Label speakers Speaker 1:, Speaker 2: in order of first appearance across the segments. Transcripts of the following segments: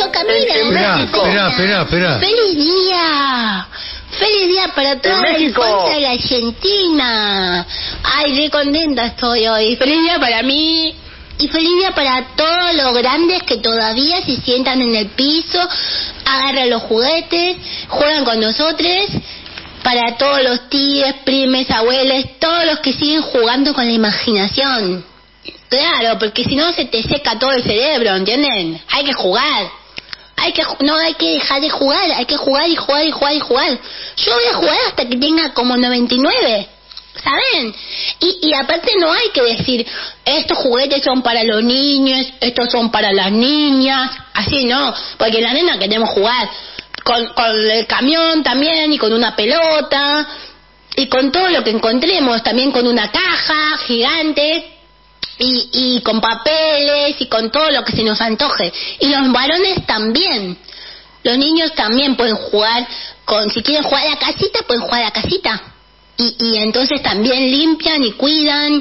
Speaker 1: no camina.
Speaker 2: Espera.
Speaker 1: ¡Feliz día! ¡Feliz día para toda la infancia de la Argentina! ¡Ay, qué contenta estoy hoy! ¡Feliz día para mí! Y feliz día para todos los grandes que todavía se sientan en el piso, agarran los juguetes, juegan con nosotros. Para todos los tíos, primes, abuelos, todos los que siguen jugando con la imaginación. Claro, porque si no se te seca todo el cerebro, ¿entienden? Hay que jugar. No hay que dejar de jugar, hay que jugar y jugar y jugar y jugar. Yo voy a jugar hasta que tenga como 99, ¿saben? Y aparte no hay que decir, estos juguetes son para los niños, estos son para las niñas, así no, porque las nenas queremos jugar con el camión también, y con una pelota, y con todo lo que encontremos, también con una caja gigante, y con papeles, y con todo lo que se nos antoje. Y los varones también, los niños también pueden jugar, si quieren jugar a la casita, pueden jugar a la casita. Y entonces también limpian y cuidan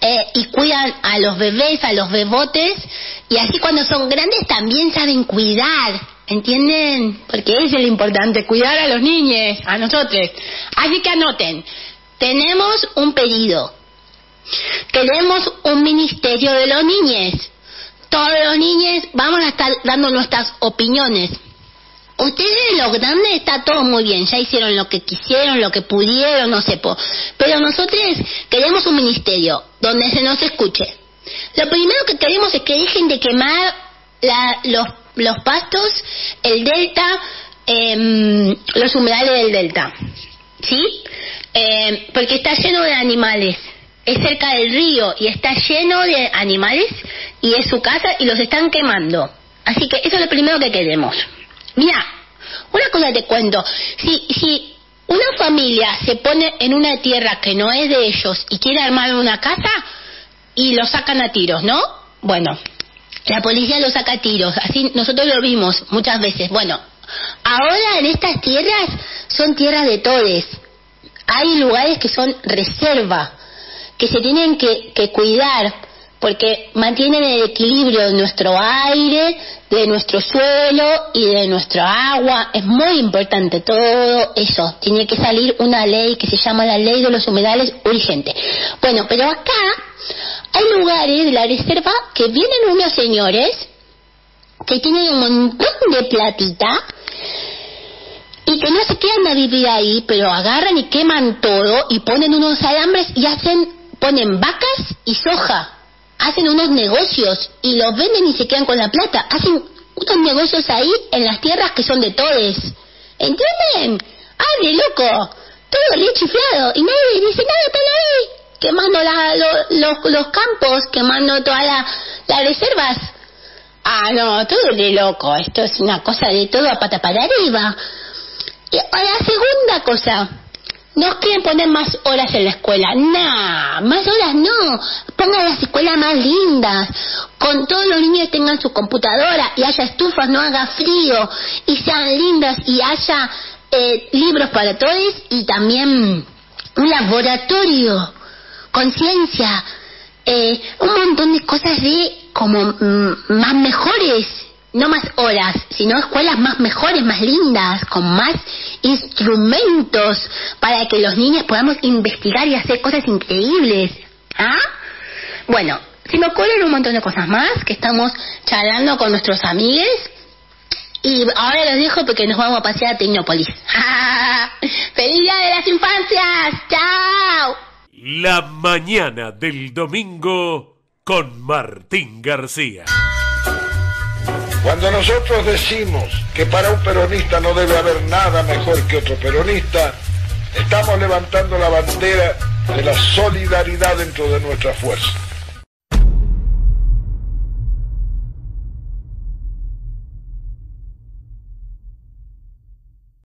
Speaker 1: a los bebés, a los bebotes, y así cuando son grandes también saben cuidar, ¿entienden? Porque eso es lo importante, cuidar a los niños, a nosotros. Así que anoten, tenemos un pedido, queremos un ministerio de los niños. Todos los niños vamos a estar dando nuestras opiniones. Ustedes, los grandes, está todo muy bien, ya hicieron lo que quisieron, lo que pudieron, no sé, pero nosotros queremos un ministerio donde se nos escuche. Lo primero que queremos es que dejen de quemar los pastos, el delta, los humedales del delta, ¿sí? Porque está lleno de animales, es cerca del río y está lleno de animales y es su casa y los están quemando. Así que eso es lo primero que queremos. Mira, una cosa te cuento, si una familia se pone en una tierra que no es de ellos y quiere armar una casa y lo sacan a tiros, ¿no? Bueno, la policía lo saca a tiros, así nosotros lo vimos muchas veces. Bueno, ahora en estas tierras son tierras de todes, hay lugares que son reserva, que se tienen que cuidar, porque mantienen el equilibrio de nuestro aire, de nuestro suelo y de nuestra agua. Es muy importante todo eso. Tiene que salir una ley que se llama la ley de los humedales urgente. Bueno, pero acá hay lugares de la reserva que vienen unos señores que tienen un montón de platita y que no se quedan a vivir ahí, pero agarran y queman todo y ponen unos alambres y ponen vacas y soja. Hacen unos negocios y los venden y se quedan con la plata. Hacen unos negocios ahí en las tierras que son de todes. ¿Entienden? ¡Ay, de loco! Todo re chiflado. Y nadie dice nada, están ahí quemando los campos, quemando todas las reservas. Ah, no, todo de loco. Esto es una cosa de todo a pata para arriba. Y la segunda cosa, nos quieren poner más horas en la escuela. Nah, más horas no. Pongan las escuelas más lindas. Con todos los niños tengan su computadora y haya estufas, no haga frío. Y sean lindas y haya libros para todos y también un laboratorio con ciencia. Un montón de cosas como más mejores. No más horas, sino escuelas más mejores, más lindas, con más instrumentos para que los niños podamos investigar y hacer cosas increíbles. ¿Ah? Bueno, se me ocurren un montón de cosas más que estamos charlando con nuestros amigos y ahora los dejo porque nos vamos a pasear a Tecnópolis. ¡Feliz Día de las Infancias! ¡Chao!
Speaker 3: La mañana del domingo con Martín García.
Speaker 4: Cuando nosotros decimos que para un peronista no debe haber nada mejor que otro peronista, estamos levantando la bandera de la solidaridad dentro de nuestra fuerza.